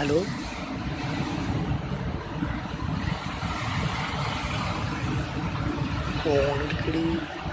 Hello, ഫോണെടുക്കടി.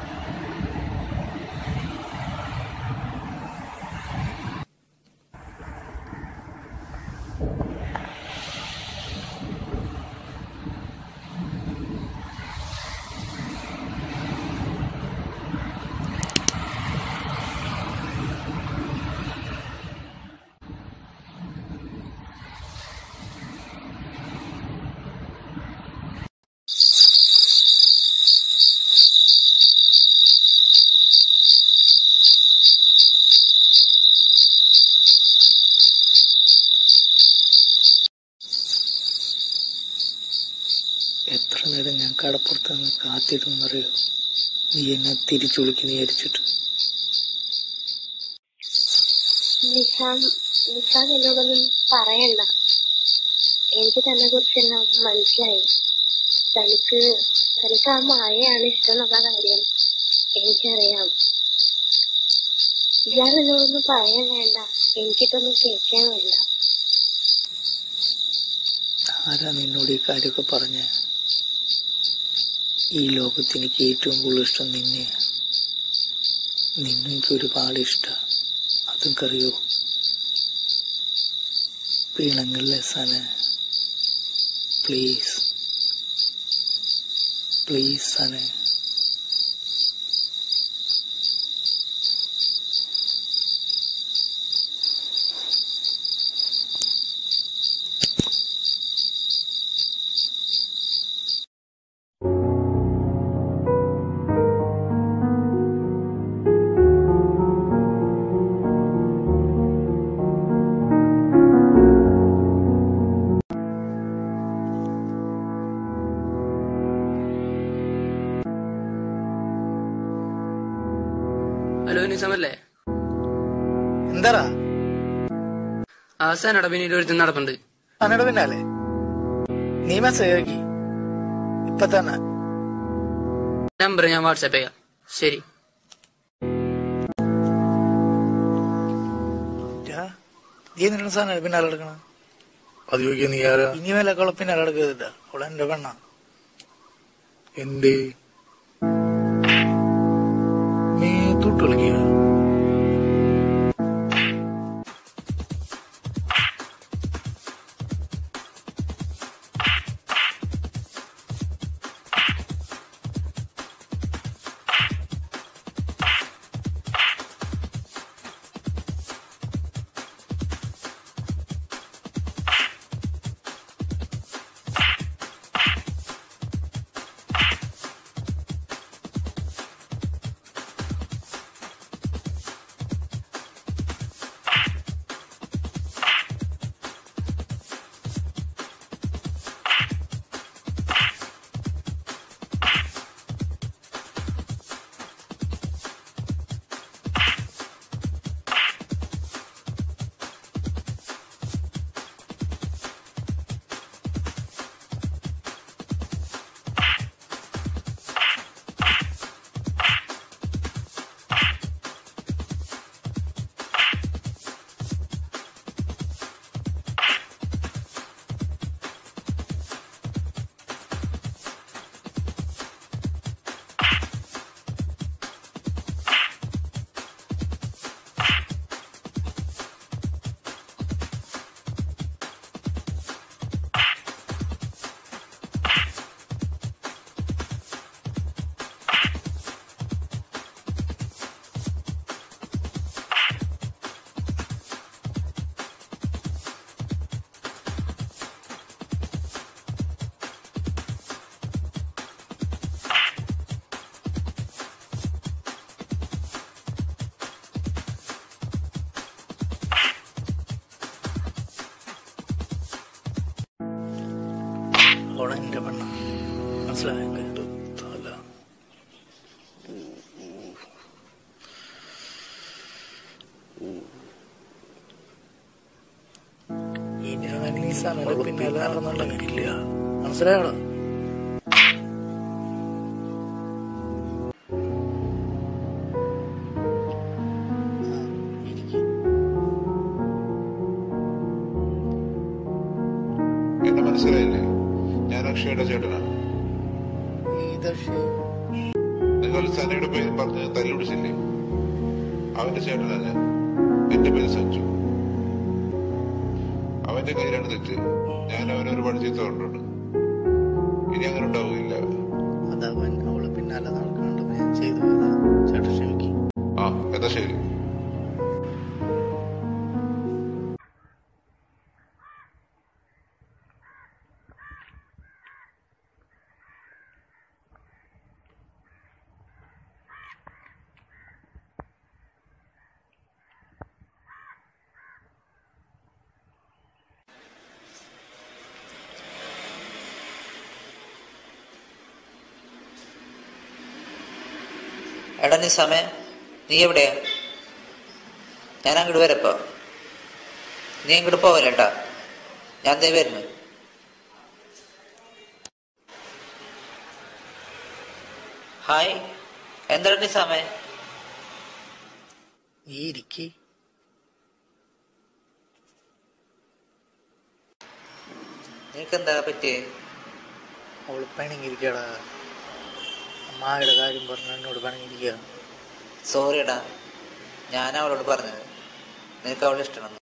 എത്ര നേരം ഞാൻ കടപ്പുറത്ത് നിന്ന് കാത്തിരുന്നറിയോ, നീ എന്നെ തിരിച്ചു വിളിക്കുന്നു വിചാരിച്ചിട്ട്. നിഷാദ് എന്നോടൊന്നും പറയണ്ട. എനിക്ക് തന്നെ കുറിച്ചെല്ലാം മനസ്സിലായി. തനിക്ക് ആ മായയാണ് ഇഷ്ടം എന്നുള്ള കാര്യം എനിക്കറിയാം. ഇയാൾ എന്നോടൊന്നും പറയാൻ വേണ്ട, എനിക്കിതൊന്നും കേൾക്കാൻ വേണ്ട. ആരാ നിന്നോട് ഈ കാര്യമൊക്കെ പറഞ്ഞ? ഈ ലോകത്ത് എനിക്ക് ഏറ്റവും കൂടുതൽ ഇഷ്ടം നിന്നെയാണ്. നിന്നെനിക്ക് ഒരുപാട് ഇഷ്ടമാണ്, അതൊക്കറിയോ? പിണങ്ങല്ലേ Sana, please please Sana. Hello, നിസാമല്ലേ? എന്താടാ? സനയുടെ പിന്നീട് ഒരു നടപ്പുണ്ട്. സനയുടെ പിന്നാലെ നീ മെസ്സേജ് ആക്കി ഇപ്പൊ തന്നെ. നമ്പർ ഞാൻ വാട്സാപ്പ് ചെയ്യാം. ശരി. നീ നിന്റെ സനയുടെ പിന്നാലെ എടുക്കണ? അത് ചോദിക്കാൻ നീ ആരാ? ഇനി വല്ല അവളെ പിന്നാലെ എടുക്കരുത്. അവളെ എന്റെ പെണ്ണ. എന്തേ നീ തൊട്ട് കളിക്കുക? അവളെ എന്റെ പെണ്ണ, മനസ്സിലായോ? ഇനി നീ സനയുടെ പിന്നാലെ നടന്നുണ്ടെങ്കില്ല, മനസ്സിലായോടാ? മനസ്സിലായില്ലേ? ഞാൻ അക്ഷയുടെ ചേട്ടനാണ്. നിങ്ങൾ സനയുടെ പേര് പറഞ്ഞ് തല്ലുപിടിച്ചില്ലേ? അവന്റെ ചേട്ടനാ ഞാൻ. എന്റെ പേര് സഞ്ജു. അവന്റെ കയ്യിലാണ് തെറ്റ്. ഞാൻ അവനെ ഒരുപാട് ചീത്ത കൊണ്ടുണ്ട്. ഇനി അങ്ങനെ ഉണ്ടാവുകയില്ല. അതവൻ അവള് പിന്നാലെ നടക്കാണ്ട് ഞാൻ ചെയ്തു. ചേട്ടാ ക്ഷമിക്കും. ആ എന്നാ ശരി. എടാ നീ സമയം നീ എവിടെയാ? ഞാൻ അങ്ങോട്ട് വരപ്പോ. നീ ഇങ്ങോട്ട് പോവല്ലേട്ടാ, ഞാൻ ദേ വരുന്നു. ഹായ്, എന്താണ് നീ സമയം? നീ ഇരിക്കി. നിനക്കെന്താ പറ്റിയേ? അവള് പണിങ്ങിരിക്കടാ. അമ്മായുടെ കാര്യം പറഞ്ഞ എന്നോട് പണിങ്ങിരിക്കുക. സോറിയടാ, ഞാൻ അവളോട് പറഞ്ഞത് നിനക്ക് അവളെ ഇഷ്ടമാണ്.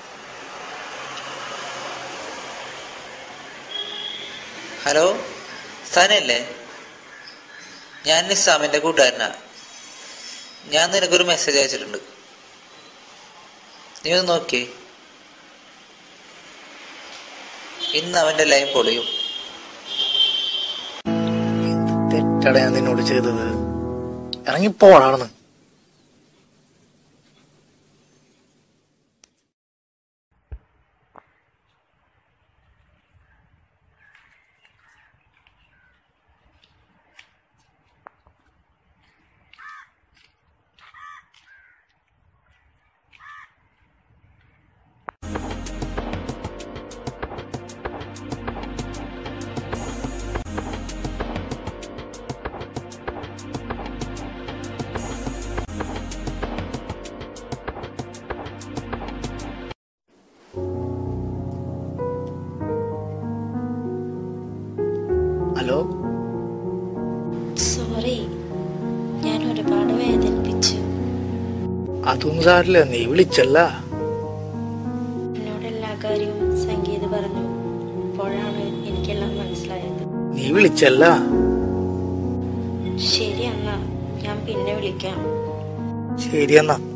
ഹലോ, സനയല്ലേ? ഞാൻ നിസാമിന്റെ കൂട്ടുകാരനാ. ഞാൻ നിനക്കൊരു മെസ്സേജ് അയച്ചിട്ടുണ്ട്, നീ ഒന്ന് നോക്കിയേ. ഇന്ന് അവന്റെ ലൈൻ പൊളിയും. തെറ്റട ഞാൻ നിന്നോട് ചെയ്തത്. ഇറങ്ങിപ്പോടാണെന്ന്. ഹലോ, സോറി, ഞാൻ ഒരുപാട് വേദനിപ്പിച്ചു. അതൊന്നും സാരില്ല. നീ വിളിച്ചല്ല. എന്നോട് എല്ലാ കാര്യവും സംഗീത പറഞ്ഞു. അപ്പോഴാണ് എനിക്കെല്ലാം മനസ്സിലായത്. നീ വിളിച്ചല്ല. ശരി എന്നാ, ഞാൻ പിന്നെ വിളിക്കാം. ശരി എന്നാ.